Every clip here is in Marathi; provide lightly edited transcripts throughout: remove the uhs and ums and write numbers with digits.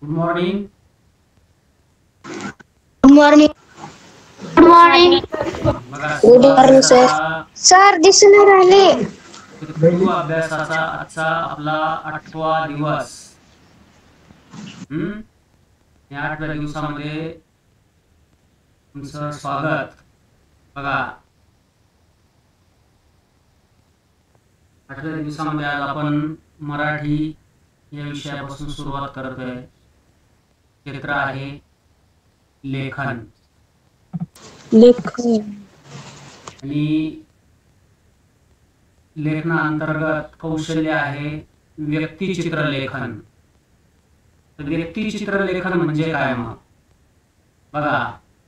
Good morning. Good morning. Good morning. बघा गुड मॉर्निंग सर. सर दिसून राहिले. पितृ अभ्यासाचा आजचा आपला 8वा दिवस. या 8व्या दिवसामध्ये तुमचं स्वागत. बघा 8व्या दिवसामध्ये आज आपण मराठी या विषयापासून सुरुवात करतोय. क्षेत्र आहे लेखन. आणि लेखनाअंतर्गत कौशल्य आहे व्यक्तिचित्र लेखन. व्यक्तिचित्र लेखन म्हणजे काय? मग बघा,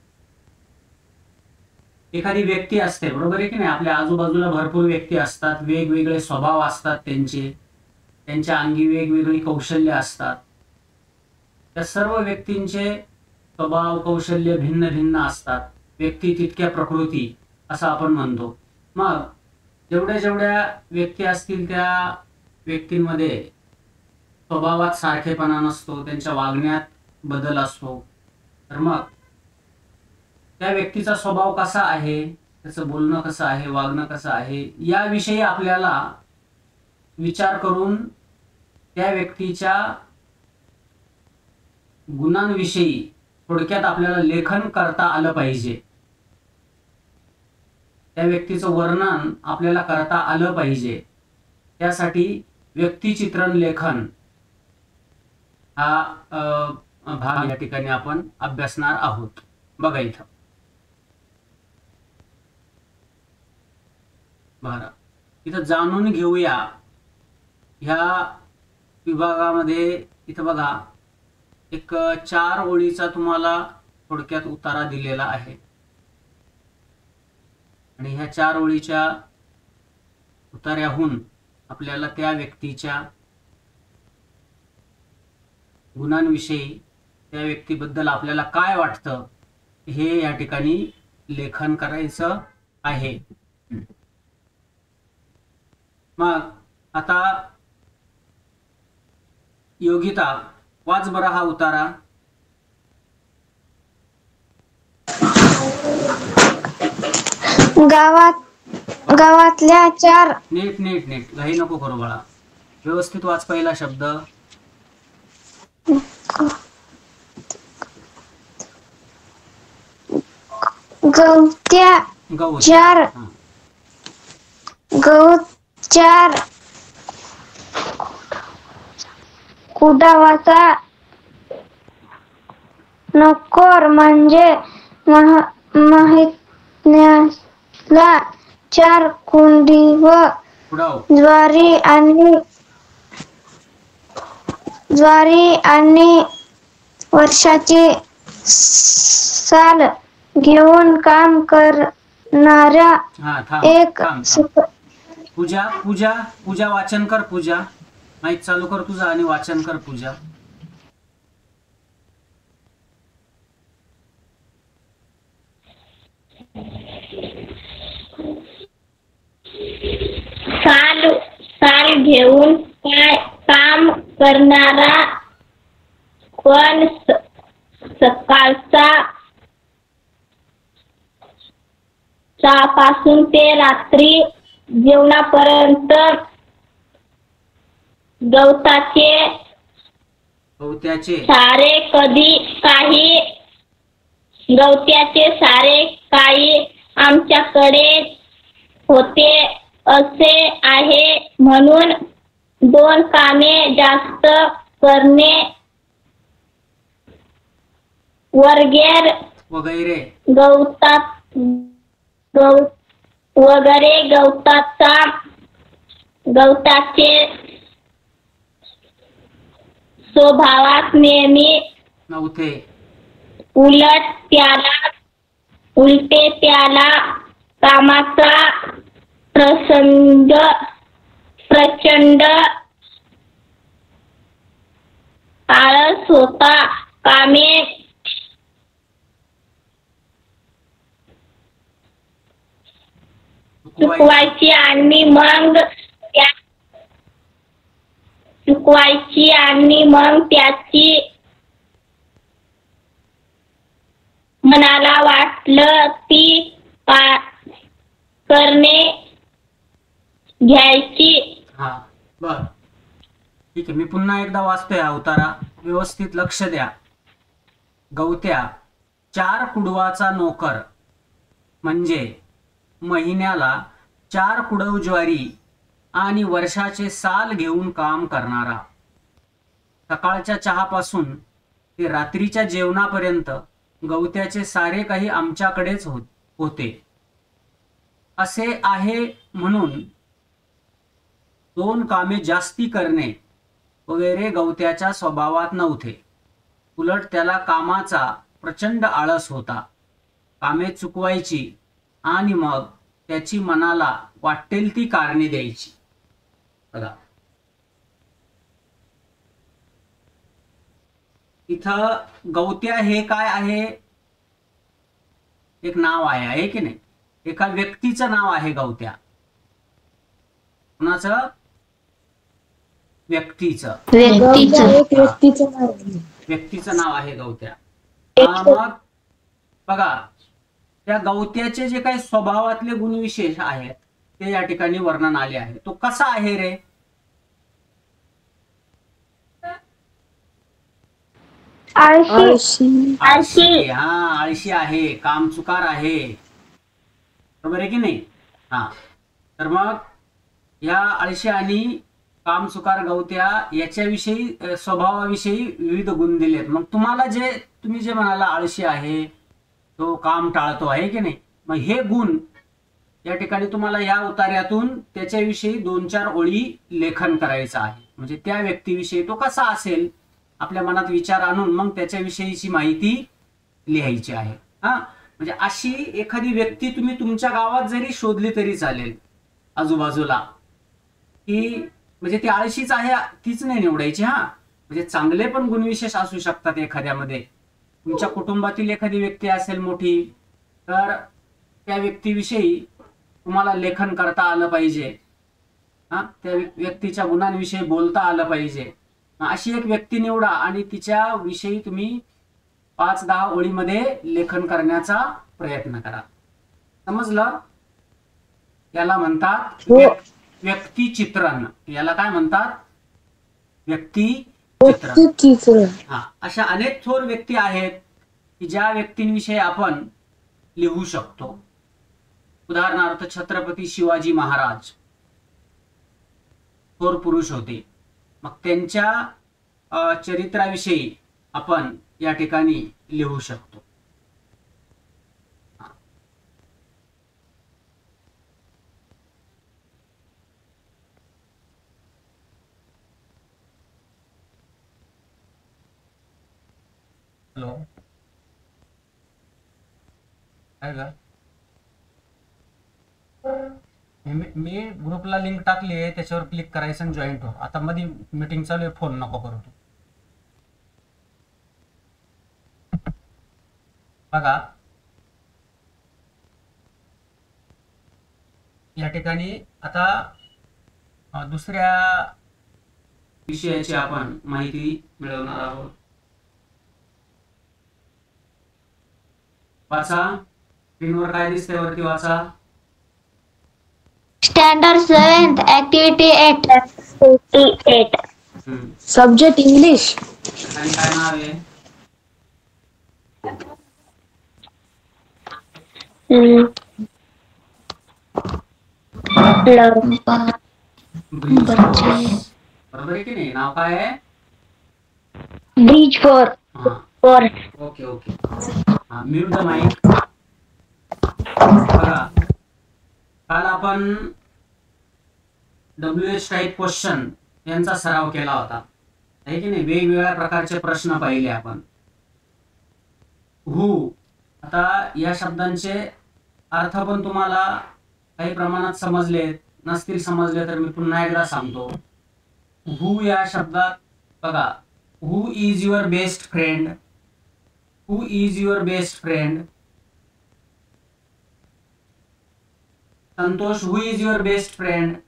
एखादी व्यक्ती असते, बरोबर आहे की नाही? आपल्या आजूबाजूला भरपूर व्यक्ती असतात, वेगवेगळे स्वभाव असतात, त्यांच्या अंगी वेगवेगळी कौशल्य असतात. त्या सर्व व्यक्तींचे स्वभाव कौशल्य भिन्न भिन्न असतात. व्यक्ती तितक्या प्रकृती असं आपण म्हणतो. मग जेवढ्या व्यक्ती असतील त्या व्यक्तींमध्ये स्वभावात सारखेपणा नसतो, त्यांच्या वागण्यात बदल असतो. तर मग त्या व्यक्तीचा स्वभाव कसा आहे, त्याचं बोलणं कसं आहे, वागणं कसं आहे, याविषयी आपल्याला विचार करून त्या व्यक्तीच्या गुणांविषयी थोडक्यात आपल्याला लेखन करता आलं पाहिजे. त्या व्यक्तीचं वर्णन आपल्याला करता आलं पाहिजे. त्यासाठी व्यक्तिचित्रण लेखन हा भाग या ठिकाणी आपण अभ्यासणार आहोत. बघा इथं इथं जाणून घेऊया. ह्या विभागामध्ये इथं बघा एक 4 ओळीचा तुम्हाला थोडक्यात उतारा दिलेला आहे. आणि ह्या 4 ओळीच्या उतार्याहून आपल्याला त्या व्यक्तीच्या गुणांविषयी, त्या व्यक्तीबद्दल आपल्याला काय वाटतं हे या ठिकाणी लेखन करायचं आहे. मग आता योगिता, वाच बरं हा उतारा. गावातल्या 4 नीट घाई नको करू बाळा, व्यवस्थित वाच. पहिला शब्द गवत्या 4 कुडावाचा नकोर म्हणजे माहितण्याला 4 कुंडी व ज्वारी आणि वर्षाची साल घेऊन काम करणाऱ्या एक पूजा वाचन कर. पूजा माईक चालू कर तुझा आणि वाचन कर. पूजा साल घेऊन काम करणारा, पण सकाळचा 6 पासून ते रात्री जेवणापर्यंत गवत्याचे सारे काही आमच्याकडे होते असे आहे, म्हणून 2 कामे जास्त करणे वगैरे गवताचे स्वभावात नेहमी नव्हते. उलटे त्याला कामाचा प्रचंड आळस होता. कामे चुकवायची आणि मग त्याची मनाला वाटलं ती करणे घ्यायची. हा बर, ठीक आहे. मी पुन्हा एकदा वाचतोय अवतारा, व्यवस्थित लक्ष द्या. गवत्या 4 कुडवाचा नोकर म्हणजे महिन्याला 4 कुडव ज्वारी आणि वर्षाचे साल घेऊन काम करणारा. सकाळच्या चहापासून ते रात्रीच्या जेवणापर्यंत गवत्याचे सारे काही आमच्याकडेच होते. असे आहे म्हणून 2 कामे जास्ती करणे वगैरे गवत्याच्या स्वभावात नव्हते. उलट त्याला कामाचा प्रचंड आळस होता. कामे चुकवायची आणि मग त्याची मनाला वाटेल ती कारणे द्यायची. बघा इथं गवत्या हे काय आहे, एक नाव आहे की नाही? एका व्यक्तीचं नाव आहे गवत्या. कुणाचं? व्यक्तीचं नाव आहे गवत्या. मग बघा त्या गवत्याचे जे काही स्वभावातले गुणविशेष आहेत ते या ठिकाणी वर्णन आले आहे. तो कसा आहे रे? आळशी. हा, आळशी आहे, कामचुकार आहे, बरोबर आहे की नाही? हा, तर मग या आळशी आणि कामचुकार गवत्या याच्याविषयी, स्वभावाविषयी विविध गुण दिलेत. मग तुम्ही जे म्हणाला आळशी आहे, तो काम टाळतो आहे की नाही, मग हे गुण या ठिकाणी तुम्हाला या उतार्यातून त्याच्याविषयी 2-4 ओळी लेखन करायचं आहे. म्हणजे त्या व्यक्तीविषयी तो कसा असेल आपल्या मनात विचार आणून मग त्याच्याविषयीची माहिती लिहायची आहे. हा, म्हणजे अशी एखादी व्यक्ती तुम्ही तुमच्या गावात जरी शोधली तरी चालेल आजूबाजूला, की म्हणजे ती आळशीच आहे तीच नाही निवडायची. हा, म्हणजे चांगले पण गुणविशेष असू शकतात एखाद्यामध्ये. तुमच्या कुटुंबातील एखादी व्यक्ती असेल मोठी, तर त्या व्यक्तीविषयी तुम्हाला लेखन करता आलं पाहिजे. हा, त्या व्यक्तीच्या गुणांविषयी बोलता आलं पाहिजे. अशी एक व्यक्ती निवडा आणि तिच्या विषयी तुम्ही 5-10 ओळीमध्ये लेखन करण्याचा प्रयत्न करा. समजलं? याला म्हणतात व्यक्तिचित्रण. याला काय म्हणतात? व्यक्तिचित्रण. हा, अशा अनेक थोर व्यक्ती आहेत की ज्या व्यक्तींविषयी आपण लिहू शकतो. उदाहरणार्थ छत्रपती शिवाजी महाराज थोर पुरुष होते. मग त्यांच्या चरित्राविषयी आपण या ठिकाणी लिहू शकतो. हॅलो, काय ग? मी ग्रुपला लिंक टाकली आहे, त्याच्यावर क्लिक करायचं आणि जॉईंट हो. आता मध्ये मीटिंग चालू आहे, फोन नको करू तू. बघा या ठिकाणी आता दुसऱ्या विषयाची आपण माहिती मिळवणार आहोत. वाचा, स्क्रीनवर काय दिसतंय वरती वाचा. Standard 7th activity 8. Subject English. आणि काय नाव आहे? बरोबर आहे की नाही? नाव काय आहे? Bridge four. Okay okay. Mute the mic. बघा काल आपण WH टाईप क्वेश्चन यांचा सराव केला होता आहे की नाही? वेगवेगळ्या प्रकारचे प्रश्न पाहिले आपण. हू, आता या शब्दांचे अर्थ पण तुम्हाला काही प्रमाणात समजले नसतील, समजले तर मी पुन्हा एकदा सांगतो. हू या शब्दात बघा, who is your best friend. Who is your best friend. Santosh, who is your best friend?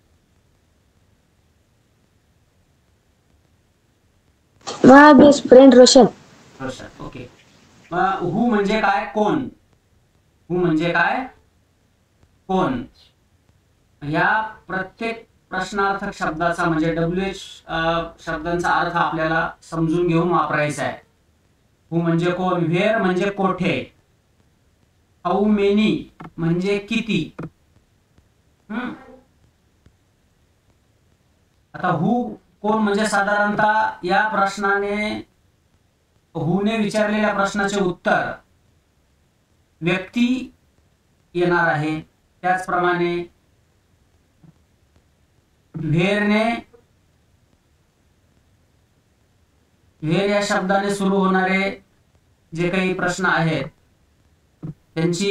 My best friend Roshan. Roshan, okay. Who म्हणजे काय? कोण. हू म्हणजे काय? कोण. या प्रत्येक प्रश्नार्थक शब्दाचा म्हणजे WH शब्दांचा अर्थ आपल्याला समजून घेऊन वापरायचा आहे. हू म्हणजे कोण, व्हेअर म्हणजे कोठे, हाऊ मेनी म्हणजे किती. आता हू कोण म्हणजे साधारणतः या प्रश्नाने हूने विचारलेल्या प्रश्नाचे उत्तर व्यक्ती येणार आहे. त्याचप्रमाणे व्हेअर या शब्दाने सुरू होणारे जे काही प्रश्न आहेत त्यांची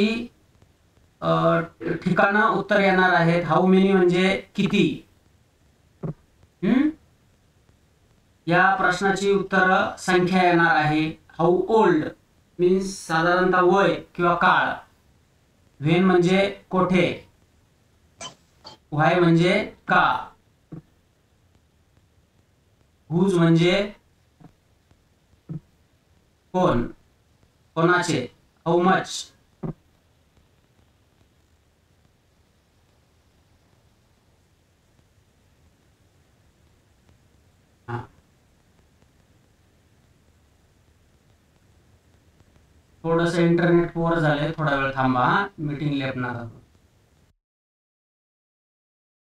ठिकाणं उत्तर येणार आहेत. हाऊ मेनी म्हणजे किती. या प्रश्नाची उत्तर संख्या येणार आहे. हाऊ ओल्ड मीन्स साधारणतः वय किंवा काळ. व्हेन म्हणजे कोठे. व्हाय म्हणजे का. हुज म्हणजे कोण, कोणाचे. How much. थोडंसं इंटरनेट पोर झालंय, थोडा वेळ थांबा. मीटिंग लेपणार आहोत.